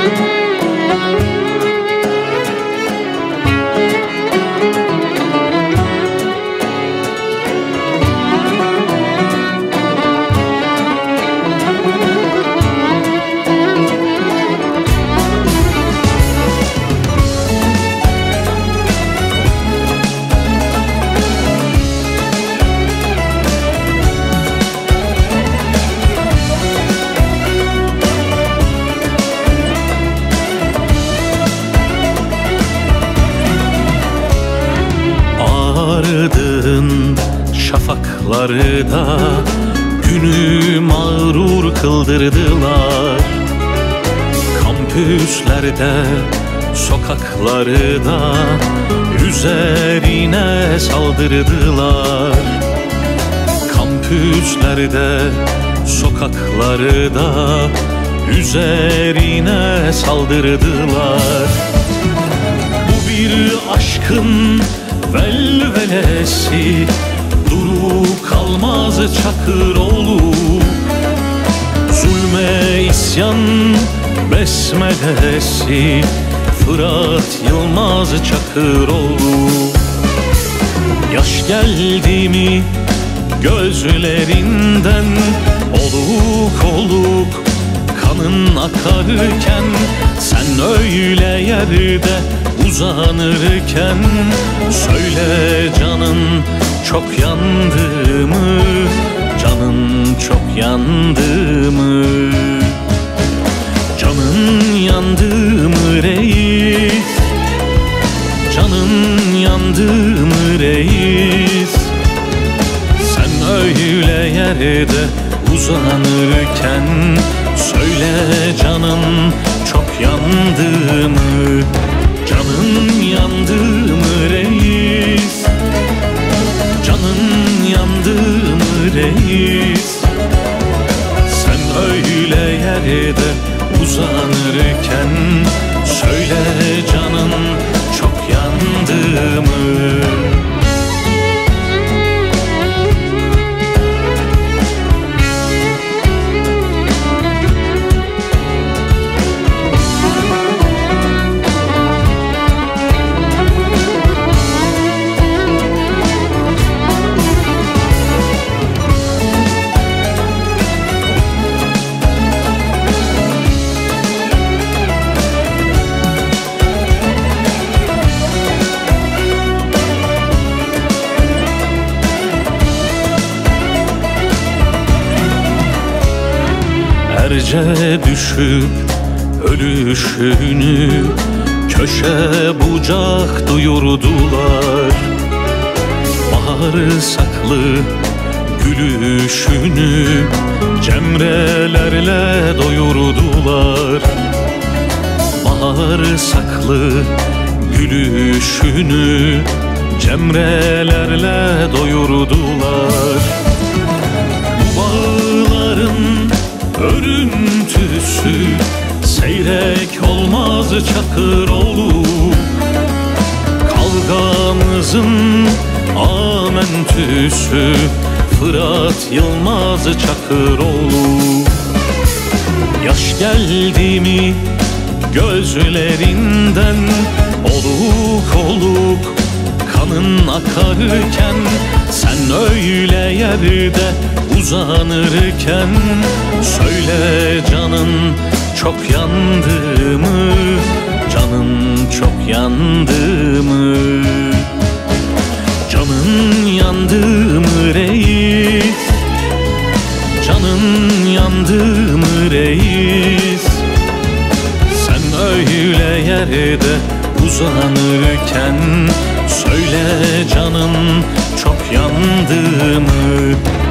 Ardın şafaklarda günü mağrur kıldırdılar. Kampüslerde, sokaklarda üzerine saldırdılar. Kampüslerde, sokaklarda üzerine saldırdılar. Bu bir aşkın velvelesi, duru kalmaz Çakıroğlu. Zulme isyan besmelesi, Fırat Yılmaz Çakıroğlu. Yaş geldi mi gözlerinden, oluk oluk kanın akarken, sen öyle yerde uzanırken, söyle canın çok yandı mı, canın çok yandı mı? Canın yandı mı reis, canın yandı mı reis? Sen öyle yerde uzanırken, söyle canın çok yandı mı? Canın yandı mı reis? Canın yandı mı reis? Sen öyle yerde uzanırken, söyle canın çok yandı mı? Erce düşüp ölüşünü köşe bucak duyurdular. Bahar saklı gülüşünü cemrelerle doyurdular. Bahar saklı gülüşünü cemrelerle doyurdular. Bağların örüntüsü seyrek olmaz Çakıroğlu. Kavgamızın amentüsü Fırat Yılmaz Çakıroğlu. Yaş geldi mi gözlerinden, oluk oluk kanın akarken, sen öyle yerde uzanırken, söyle canın çok yandı mı? Canın çok yandı mı? Canın yandı mı reis? Canın yandı mı reis? Sen öyle yerde uzanırken, söyle canın çok yandı mı?